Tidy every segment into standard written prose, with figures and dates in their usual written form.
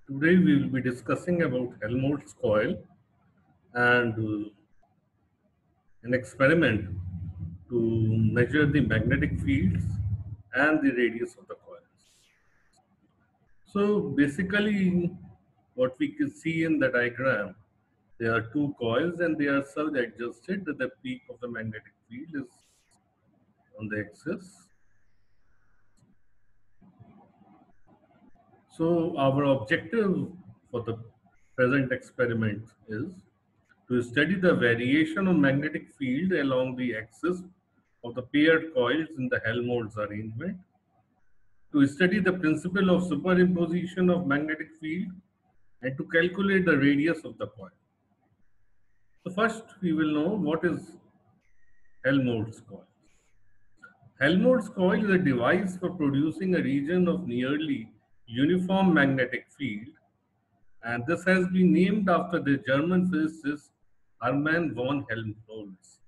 Today we will be discussing about Helmholtz coil and an experiment to measure the magnetic fields and the radius of the coils. So basically what we can see in the diagram, there are two coils and they are surge adjusted. The peak of the magnetic field is on the axis. So our objective for the present experiment is to study the variation of magnetic field along the axis of the paired coils in the Helmholtz arrangement, to study the principle of superimposition of magnetic field, and to calculate the radius of the coil. So first we will know what is Helmholtz coil. Helmholtz coil is a device for producing a region of nearly uniform magnetic field, and this has been named after the German physicist Hermann von Helmholtz.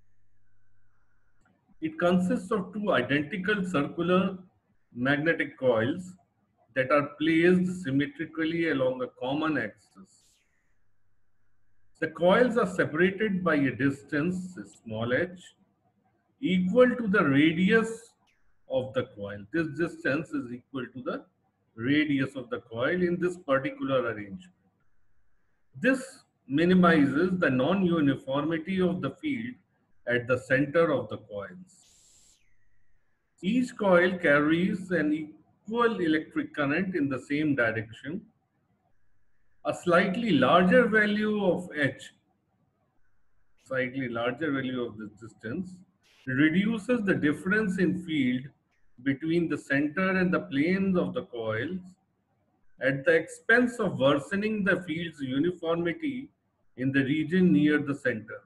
It consists of two identical circular magnetic coils that are placed symmetrically along a common axis. The coils are separated by a distance, small h, equal to the radius of the coil. This distance is equal to the radius of the coil in this particular arrangement. This minimizes the non-uniformity of the field at the center of the coils. Each coil carries an equal electric current in the same direction. A slightly larger value of H, slightly larger value of this distance, reduces the difference in field between the center and the planes of the coils at the expense of worsening the field's uniformity in the region near the center.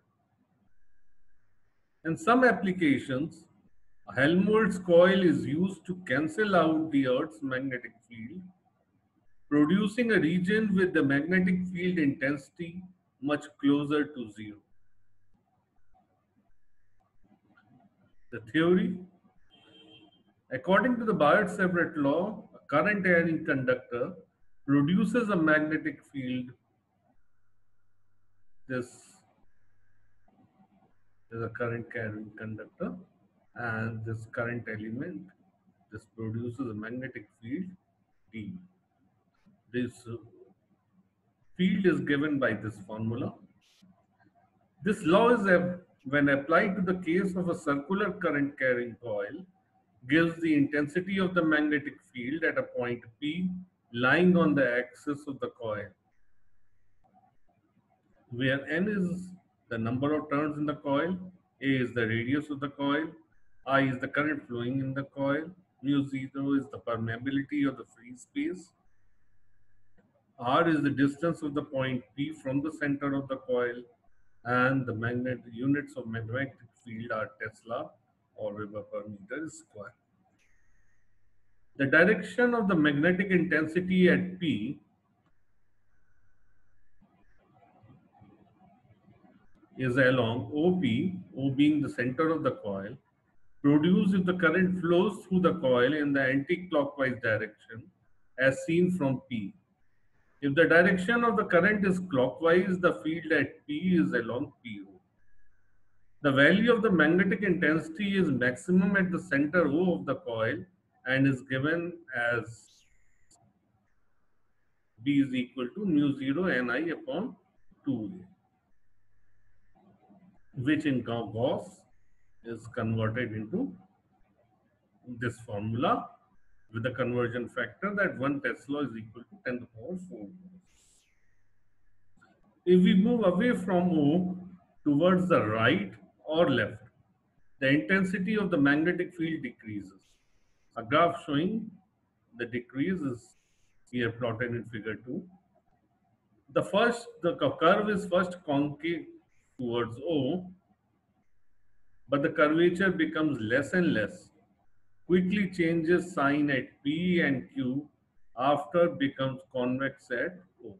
In some applications, a Helmholtz coil is used to cancel out the Earth's magnetic field, producing a region with the magnetic field intensity much closer to zero. The theory: according to the Biot-Savart law, a current carrying conductor produces a magnetic field. This is a current carrying conductor, and this current element, this produces a magnetic field D. This field is given by this formula. This law is, when applied to the case of a circular current carrying coil, gives the intensity of the magnetic field at a point P lying on the axis of the coil, where N is the number of turns in the coil, A is the radius of the coil, I is the current flowing in the coil, mu0 is the permeability of the free space, R is the distance of the point P from the center of the coil, and the magnetic units of magnetic field are Tesla or Weber per meter square. The direction of the magnetic intensity at P is along OP, O being the center of the coil, produced if the current flows through the coil in the anti-clockwise direction as seen from P. If the direction of the current is clockwise, the field at P is along PO. The value of the magnetic intensity is maximum at the center O of the coil and is given as B is equal to mu0 Ni upon 2A, which in Gauss is converted into this formula with the conversion factor that 1 Tesla is equal to 10 to the power 4. If we move away from O towards the right or left, the intensity of the magnetic field decreases. A graph showing the decrease is here plotted in figure 2. The curve is first concave towards O, but the curvature becomes less and less, quickly changes sign at P and Q after becomes convex at O.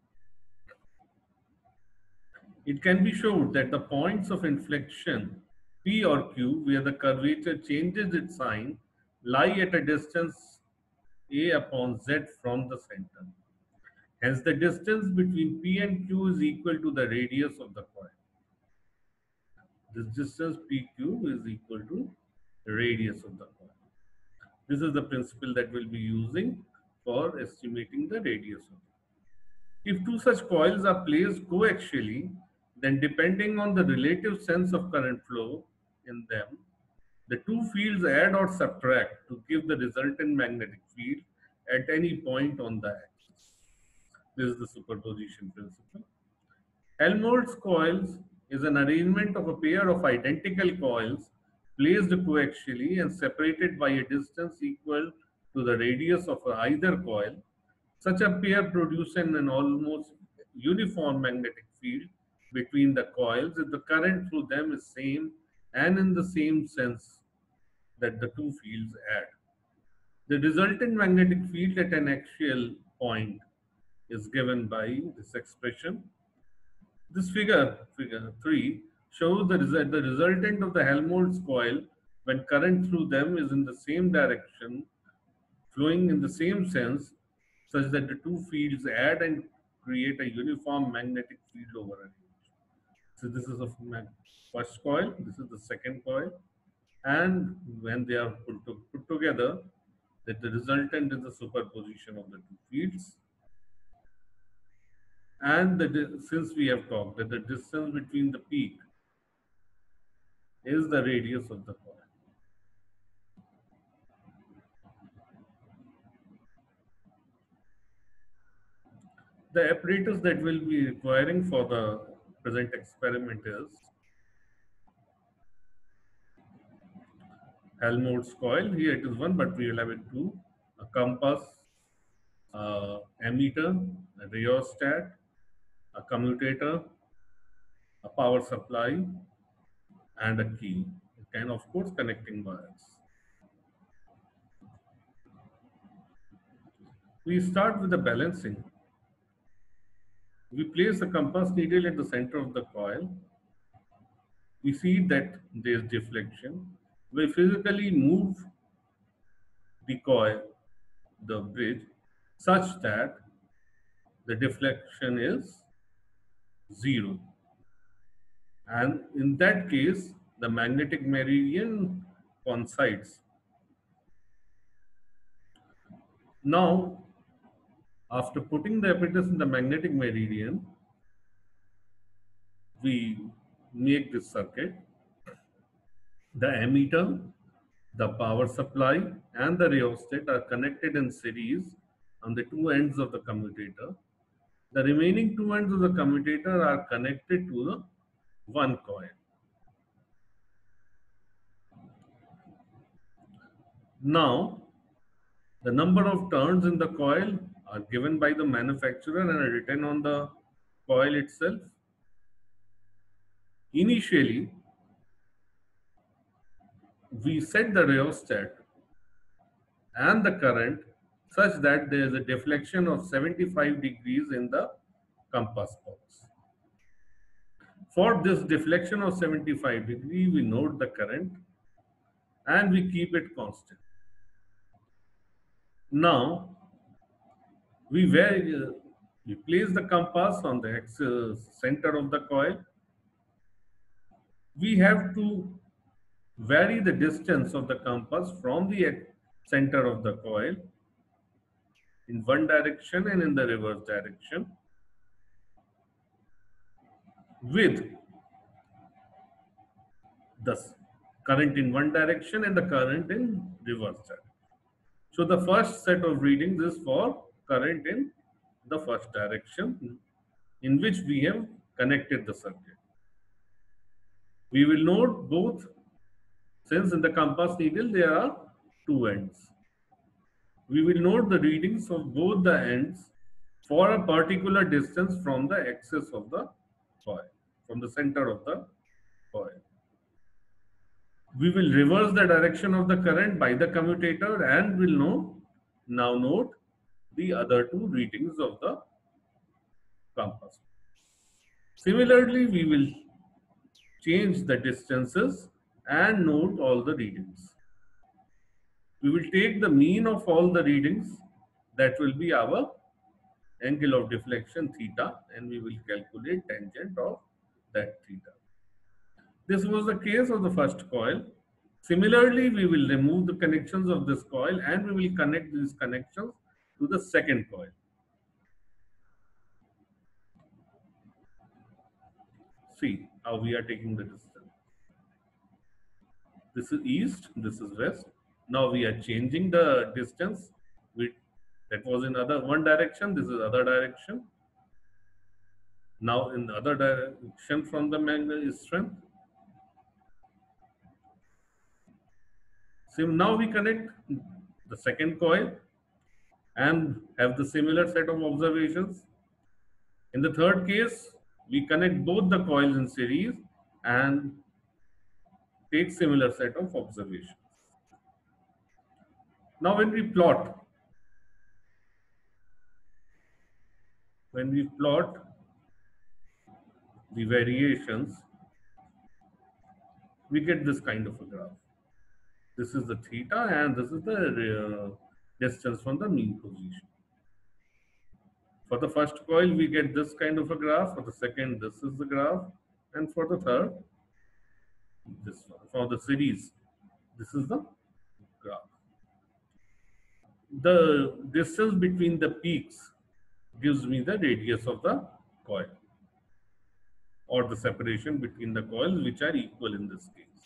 It can be shown that the points of inflection P or Q, where the curvature changes its sign, lie at a distance A upon Z from the center. Hence, the distance between P and Q is equal to the radius of the coil. This distance PQ is equal to the radius of the coil. This is the principle that we'll be using for estimating the radius of it. If two such coils are placed coaxially, then depending on the relative sense of current flow in them, the two fields add or subtract to give the resultant magnetic field at any point on the axis. This is the superposition principle. Helmholtz coils is an arrangement of a pair of identical coils placed coaxially and separated by a distance equal to the radius of either coil. Such a pair produces an almost uniform magnetic field between the coils if the current through them is same and in the same sense that the two fields add. The resultant magnetic field at an axial point is given by this expression. This figure 3, shows the resultant of the Helmholtz coil when current through them is in the same direction, flowing in the same sense, such that the two fields add and create a uniform magnetic field over a range. So this is the first coil, this is the second coil, and when they are put together, that the resultant is the superposition of the two fields. And since we have talked that the distance between the peak is the radius of the coil. The apparatus that we'll be requiring for the present experiment is Helmholtz coil. Here it is one, but we will have it two: a compass, ammeter, a rheostat, a commutator, a power supply, and a key, and of course connecting wires. We start with the balancing. We place a compass needle at the center of the coil. We see that there is deflection. We physically move the coil, the bridge, such that the deflection is 0. And in that case, the magnetic meridian coincides. Now, after putting the apparatus in the magnetic meridian, we make this circuit. The ammeter, the power supply, and the rheostat are connected in series on the two ends of the commutator. The remaining two ends of the commutator are connected to the one coil. Now, the number of turns in the coil are given by the manufacturer and are written on the coil itself. Initially, we set the rheostat and the current such that there is a deflection of 75 degrees in the compass box. For this deflection of 75 degrees, we note the current and we keep it constant. Now, we place the compass on the center of the coil. We have to vary the distance of the compass from the center of the coil in one direction and in the reverse direction with the current in one direction and the current in reverse direction. So the first set of readings is for current in the first direction in which we have connected the circuit. We will note both, since in the compass needle there are two ends. We will note the readings of both the ends for a particular distance from the axis of the coil, from the center of the coil. We will reverse the direction of the current by the commutator and will now note the other two readings of the compass. Similarly, we will change the distances and note all the readings. We will take the mean of all the readings. That will be our angle of deflection theta, and we will calculate tangent of that theta. This was the case of the first coil. Similarly, we will remove the connections of this coil and we will connect these connections to the second coil. See how we are taking the distance. This is east, this is west. Now we are changing the distance. That was in other one direction, this is other direction. Now in the other direction from the magnetic strength. So now we connect the second coil and have the similar set of observations. In the third case, we connect both the coils in series and take similar set of observations. Now when we plot the variations, we get this kind of a graph. This is the theta and this is the distance from the mean position. For the first coil, we get this kind of a graph. For the second, this is the graph. And for the third, this one. For the series, this is the graph. The distance between the peaks gives me the radius of the coil, or the separation between the coils, which are equal in this case.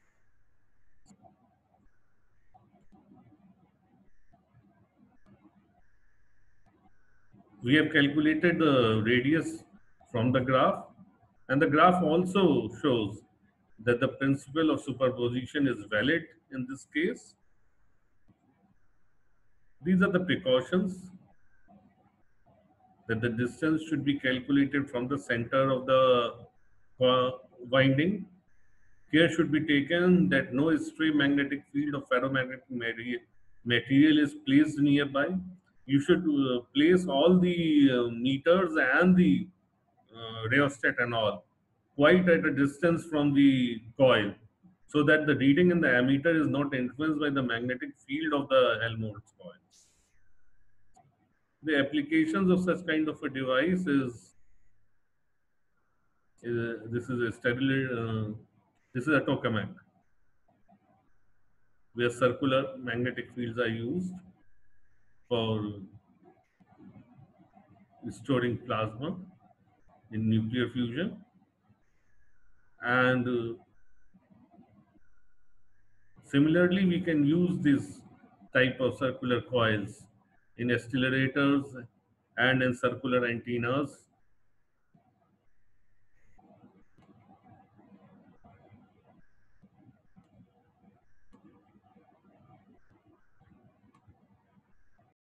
We have calculated the radius from the graph, and the graph also shows that the principle of superposition is valid in this case. These are the precautions, that the distance should be calculated from the center of the winding. Care should be taken that no stray magnetic field of ferromagnetic material is placed nearby. You should place all the meters and the rheostat and all quite at a distance from the coil, so that the reading in the ammeter is not influenced by the magnetic field of the Helmholtz coil. The applications of such kind of a device is this is a sterile, this is a tokamak, where circular magnetic fields are used for storing plasma in nuclear fusion. And similarly, we can use this type of circular coils in accelerators and in circular antennas